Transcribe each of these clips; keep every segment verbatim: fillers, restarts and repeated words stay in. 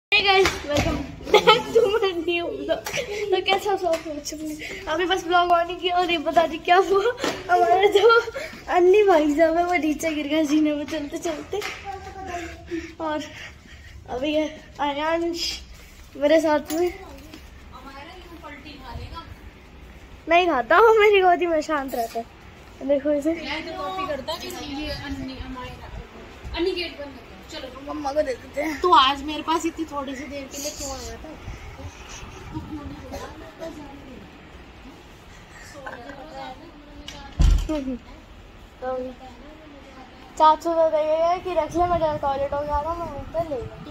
Hey guys, welcome back to my new vlog। तो कैसा सब अभी बस ब्लॉग ऑन ही किया और ये बता दी क्या हुआ। हमारे जो अन्नी भाई साहब है वो नीचे गिर गया जीने में चलते चलते। और अभी है आयांश मेरे साथ में। नहीं खाता हूँ, मेरी गोदी में शांत रहता है। देखो इसे चलो मम्मा को दे देते हैं। तो आज मेरे पास इतनी थोड़ी सी देर के लिए क्यों आया था? तो चाचू तो देगा कि रख ले, मैं टॉयलेट हो गया था मैं ऊपर ले गया।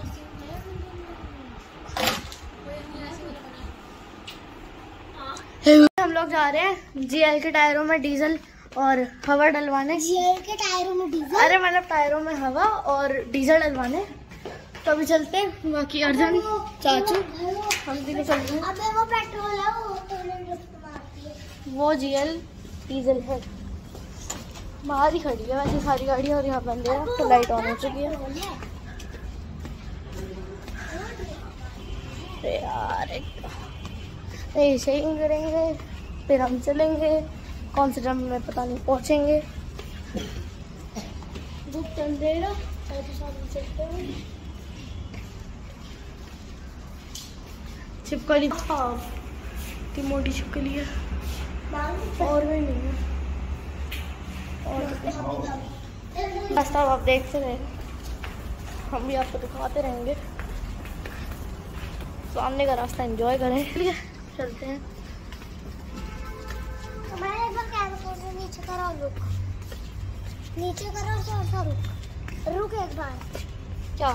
हम लोग जा रहे हैं जीएल के टायरों में डीजल और हवा डलवाने। जीएल के टायरों में डीजल, अरे मतलब टायरों में हवा और डीजल डलवाने। तो अभी चलते हैं। बाकी अर्जुन चाचू हम भी चलते हैं। अबे वो पेट्रोल है, वो तो वो जीएल डीजल है। बाहर ही खड़ी है वैसे सारी गाड़ी और यहाँ बंद है तो लाइट ऑन हो चुकी है। यार ऐसे ही करेंगे फिर हम चलेंगे। कौन से टाइम में पता नहीं पहुंचेंगे। छिपकली इतनी मोटी छिपकली है और भी नहीं है। और रास्ता आप देखते रहे, हम भी आपको दिखाते रहेंगे। सामने का रास्ता एंजॉय करें। ठीक है चलते हैं। नीचे करो रुक, नीचे करो थोड़ा रुक रुक एक बार। क्या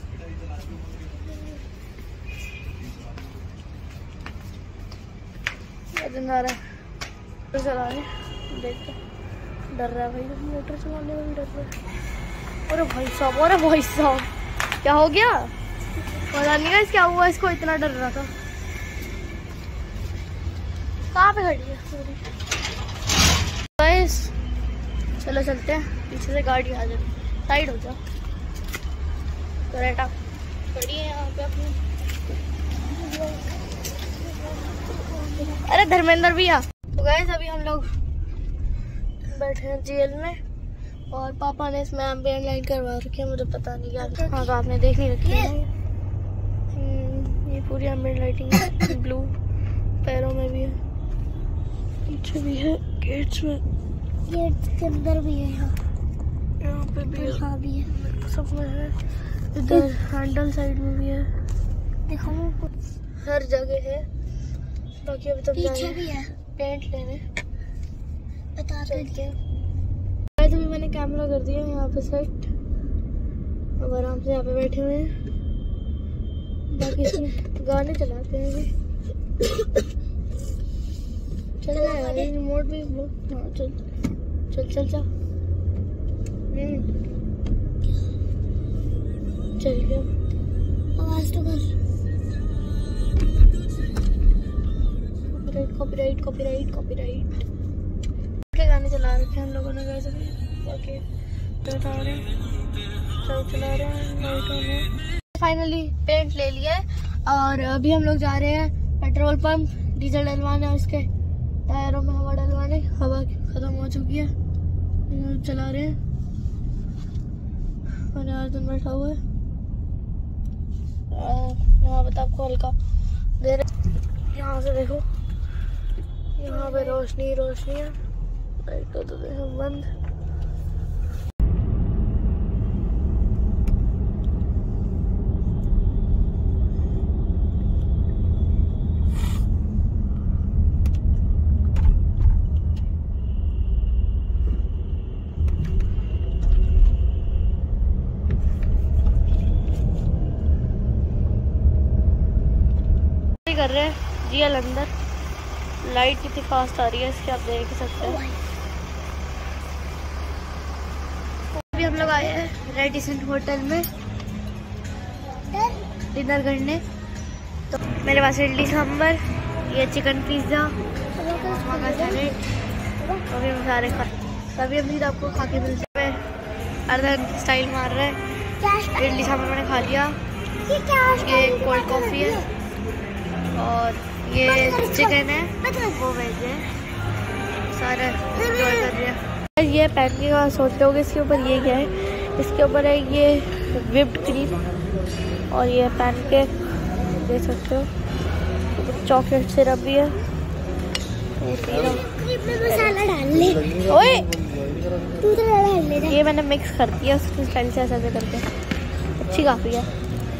आ रहा है तो चला रहे देखते। डर रहा है भाई, मोटर चलाने में भी डर रहा है। अरे भाई साहब, अरे भाई साहब क्या हो गया पता नहीं गाइस क्या हुआ, इसको इतना डर रहा था। कहाँ पे खड़ी है गाइस? चलो चलते हैं, पीछे से गाड़ी आ जाए। साइड हो जाओ। करेटा खड़ी है यहाँ पे अपनी। अरे धर्मेंद्र भैया। तो गाइस अभी हम लोग बैठे हैं जेल में और पापा ने इसमें एम्बिएंट लाइट करवा रखी है। मुझे पता नहीं क्या। हाँ तो आपने देख नहीं रखी है। ये पूरी एम्बिएंट लाइटिंग है। ब्लू पैरों में भी है, पीछे भी है, गेट्स में, गेट्स के अंदर भी है, यहाँ यहाँ पे भी है, यहाँ भी है, सब में है। इधर हैंडल साइड में भी है। देखो हर जगह है। बाकी अभी तक पीछे भी है पेंट लेने बता देते हैं। अभी मैंने कैमरा कर दिया यहाँ पे सेट। अब आराम से यहाँ पे बैठे हुए हैं। बाकी इसमें गाने चलाते हैं अभी। चल रहा है रिमोट भी। हाँ चल चल चल चल चल गया। आवाज तो कर। कॉपीराइट कॉपीराइट कॉपीराइट के गाने चला रखे हैं हम लोगों ने। कैसे बाकी चला रहे हैं सब चला रहे हैं। फाइनली पेंट ले लिया है और अभी हम लोग जा रहे हैं पेट्रोल पंप डीजल डलवाने और इसके टायरों में हवा डलवाने। हवा खत्म हो चुकी है, चला रहे हैं। और अर्जुन बैठा हुआ है यहाँ पे। आपको हल्का दे रहे, यहाँ से देखो यहाँ पे रोशनी रोशनी है। लाइट तो देखो बंद। कर रहे हैं जीएल अंदर। लाइट कितनी फास्ट आ रही है इसकी आप देख ही सकते हैं। अभी हम लोग आए हैं रेडिसेंट होटल में डिनर करने। तो मेरे पास इडली सांभर, ये चिकन पिज्ज़ा, मक्का सैलेड। अभी हम सारे खा तभी हम सीधा आपको खा के मिलते हैं। अर्धन स्टाइल मार रहे हैं। इडली सांभर मैंने खा लिया, ये कोल्ड कॉफ़ी है और ये चिकन है, वो वेज है, सारा एंजॉय कर रहे हैं। ये पैन का सोच रहे होगे इसके ऊपर ये क्या है, इसके ऊपर है ये व्हिप्ड क्रीम और ये पैन केक देख सकते हो, चॉकलेट सिरप भी है। मसाला डाल ले। ओए तू तो डाल ले। ये मैंने मिक्स कर दिया उसकी स्टाइल से, ऐसा ऐसे करके अच्छी काफ़ी है।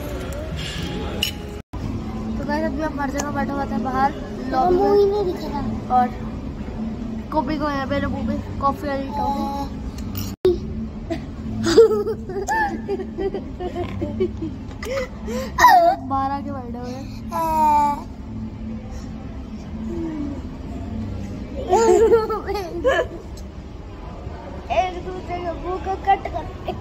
तो गाइस अभी हम हर जगह बैठे हुए थे बाहर लॉबी में नहीं दिख रहा और कॉफी को यहाँ पे लोगों में कॉफी वाली टॉफी बारह के बैठे हुए एक दूसरे के मुंह को कट कर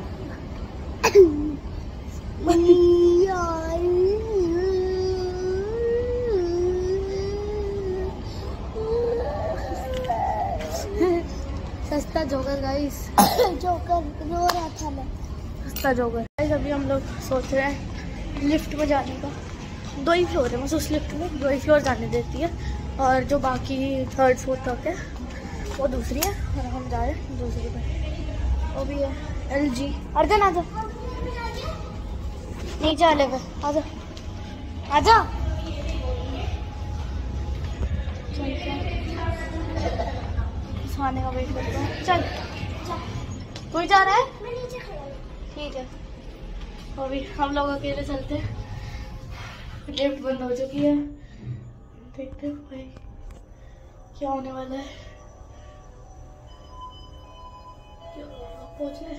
सस्ता जोकर गाइस, जोकर रो रहा था मैं। सस्ता जोकर गाइस। अभी हम लोग सोच रहे हैं लिफ्ट में जाने का, दो ही फ्लोर है बस उस लिफ्ट में, दो ही फ्लोर जाने देती है और जो बाकी थर्ड फोर्थ तक है वो दूसरी है और हम जा रहे हैं दूसरी पे, वो भी है एल जी। अर्जन आजा नीचे आले पे, आजा आजा। खाने का वेट करते हैं, चल कोई जा रहा है, ठीक है। अभी हम लोग अकेले चलते हैं, लिफ्ट बंद हो चुकी है, देखते हैं भाई क्या होने वाला है। पहुंचे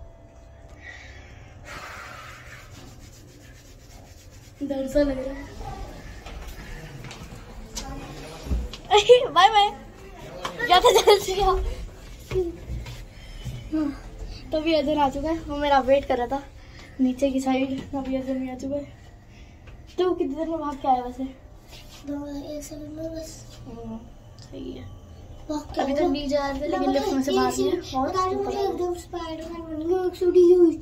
डर सा लग रहा है। बाय बाय, क्या था जल्दी आओ। तो अभी अजन आ चुका है, वो मेरा वेट कर रहा था नीचे की साइड, अभी अजन भी आ चुका है। तो कितनी देर में भाग के आया वैसे? दो एक सेकंड में बस। सही है। अभी तो नीचे आ रहे थे लेकिन लिफ्ट में से बाहर नहीं है। एकदम स्पाइडरमैन बन गया, एक सीढ़ी हुई।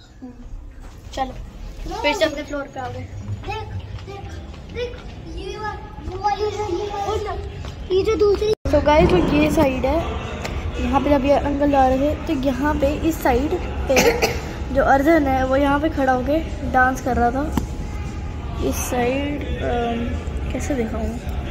चलो फिर से अपने फ्लोर पे आ गए। देख देख देख ये वो वाली ये जो दूसरी। तो गाइस जो ये साइड है, यहाँ पे जब ये अंकल आ रहे थे तो यहाँ पे इस साइड पे जो अर्जन है वो यहाँ पे खड़ा होके डांस कर रहा था। इस साइड कैसे दिखाऊं,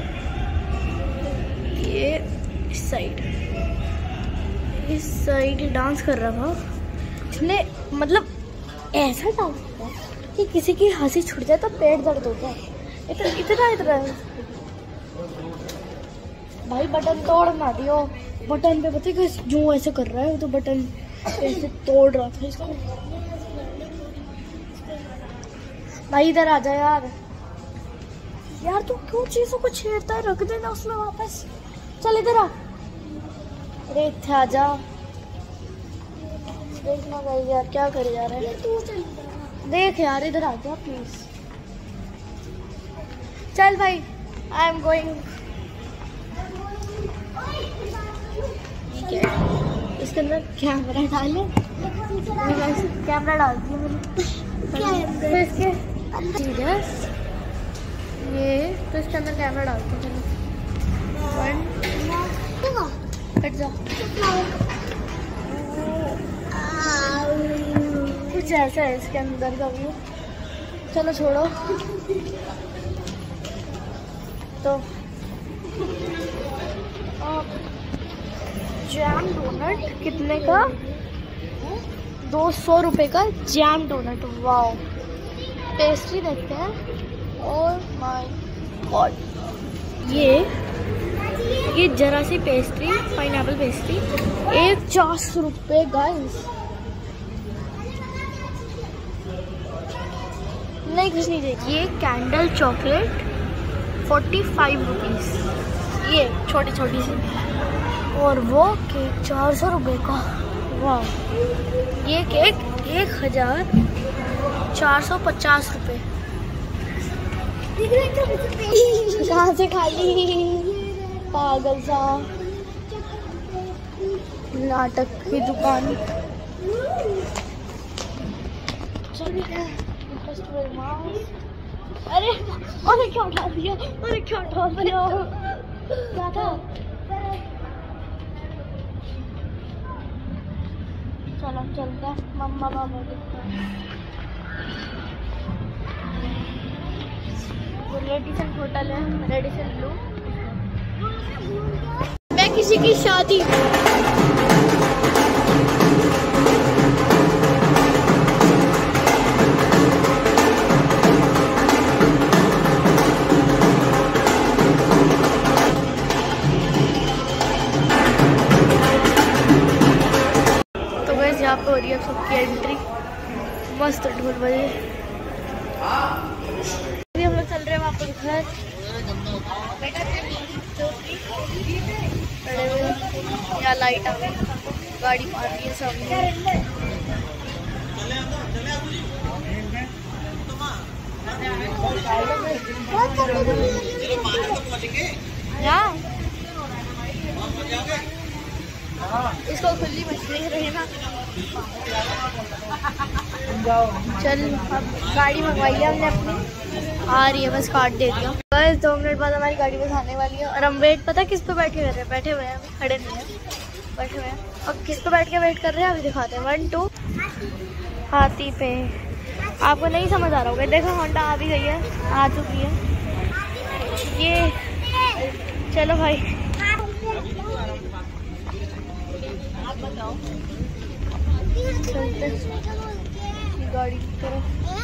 ये इस साइड इस साइड डांस कर रहा था। इसने मतलब ऐसा डांस किया कि किसी की हंसी छूट जाए तो पेट दर्द होता है, इतना इतना इतना भाई बटन तोड़ ना दियो। बटन पे पता है जो ऐसे कर रहा है, तो बटन ऐसे तोड़ रहा था इसको। भाई इधर आ जा यार, यार तू क्यों चीजों को छेड़ता है, रख देना उसमें वापस। चल इधर आ, अरे इथे आ जा। देखना भाई यार क्या करे जा रहा है, तू चल देख यार, इधर आ जा प्लीज। चल भाई, आई एम गोइंग। इसके अंदर कैमरा डाले, कैमरा डालती है मैंने इसके ये, तो इसके अंदर कैमरा डालती हूँ। हट जा, कुछ ऐसा है इसके अंदर का व्यू। चलो छोड़ो। तो जैम डोनट कितने का? दो सौ रुपये का जैम डोनट। वाओ, पेस्ट्री देखते हैं। ओह माय गॉड, ये ये जरा सी पेस्ट्री, पाइनएप्पल पेस्ट्री, एक चार रुपये गाइस। नहीं कुछ नहीं देखिए, ये candle chocolate forty five rupees, ये छोटी छोटी सी। और वो केक चार सौ रुपये का। वाह, ये केक एक हजार चार सौ पचास रुपये। कहाँ से खाली पागल सा, नाटक की दुकान। अरे अरे क्या उठा दिया, अरे क्या उठा दिया, क्या था? चलो चलते हैं, मम्मा पापा देखते हैं। रेडिसन होटल है, रेडिसन ब्लू। मैं किसी की शादी यहाँ पे हो रही है सबकी एंट्री। मस्त ढोल बजे। हम लोग चल रहे हैं वहाँ पर घर। यहाँ लाइट आ गई, गाड़ी मार रही है सामने। यहाँ इसको खुली मछली रहे ना। चल अब गाड़ी मंगवाई है हमने अपनी, आ रही है, बस कार्ड दे दिया। बस दो मिनट बाद हमारी गाड़ी बस आने वाली है। और हम वेट पता किस पे बैठे हुए हैं? बैठे हुए हैं, खड़े नहीं हैं, बैठे हुए हैं। अब किस पे बैठ के वेट कर रहे हैं अभी दिखाते हैं। वन टू हाथी पे। आपको नहीं समझ आ रहा होगा। देखो होंडा आ भी गई है, आ चुकी है ये। चलो भाई चलते गाड़ी की तरफ।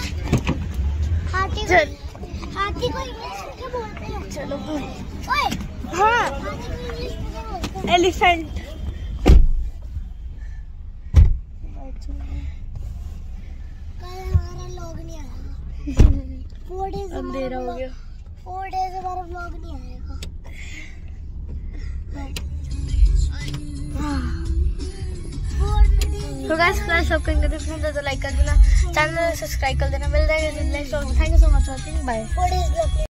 हाथी चल हाथी को इंग्लिश में क्या बोलते हैं? चलो भाई। ओए हाँ हाथी को इंग्लिश में क्या बोलते हैं? एलिफेंट। कल हमारा लोग नहीं आया। फोर डेज अंधेरा हो गया। फोर डेज हमारा व्लॉग नहीं आएगा। तो गाइस फ्रेंड्स सब करेंगे तो फ्रेंड्स तो लाइक कर देना, चैनल सब्सक्राइब कर देना। मिल जाएगा next vlog. Thank you so much for watching, bye.